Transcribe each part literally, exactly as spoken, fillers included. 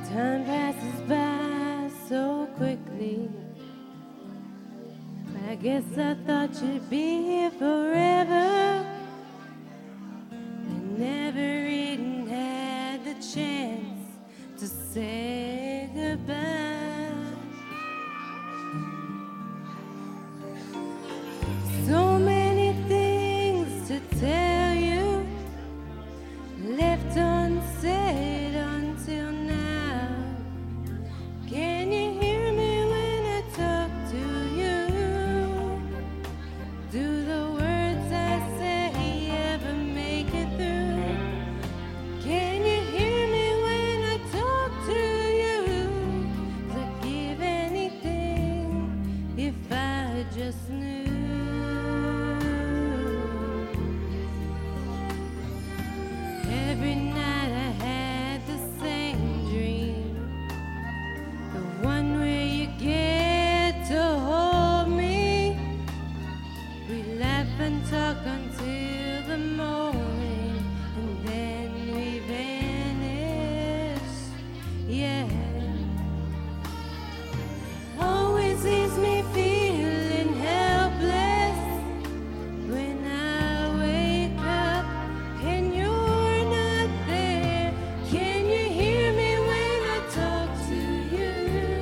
Time passes by so quickly. I guess I thought you'd be here forever. I never even had the chance to say goodbye. So many things to tell you, left unsaid until now. Can you hear me when I talk to you? Do the words I say ever make it through? Can you hear me when I talk to you? I'd give anything if I just knew. Every night I had the same dream, the one where you get to hold me. We laugh and talk until the morning, and then we vanish. Yeah, always leaves me feeling helpless when I wake up and you're not there. Can you hear me when I talk to you?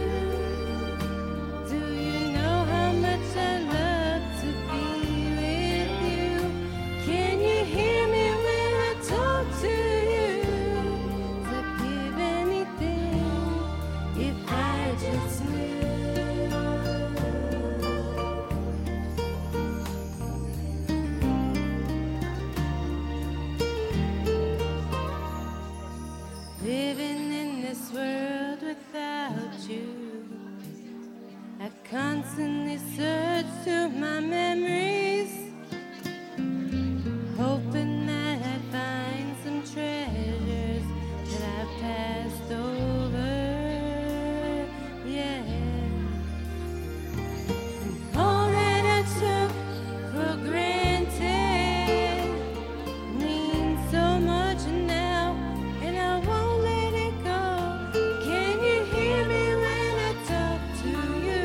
Do you know how much I love to be with you? Can you hear me when I talk to you? I'd give anything if I just knew. Living in this world without you, I constantly search through my memories, hoping that I'd find some treasures that I've passed over. Yeah, all that I took for granted means so much now, and I won't let it go. Can you hear me when I talk to you?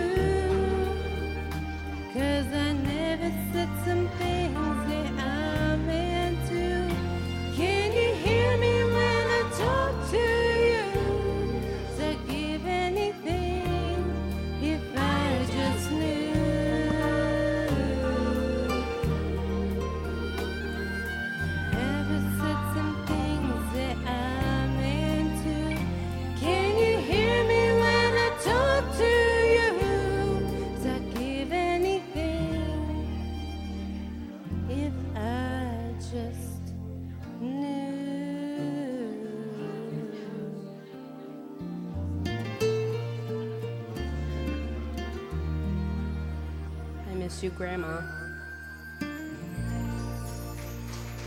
'Cause I never said some things that I meant to. Can you hear me when I talk to you? 'Cause I'd give anything if I just knew. Never said some things that I meant to. Can you hear me when I talk to you? 'Cause I'd give anything if I just knew. I miss you, Grandma.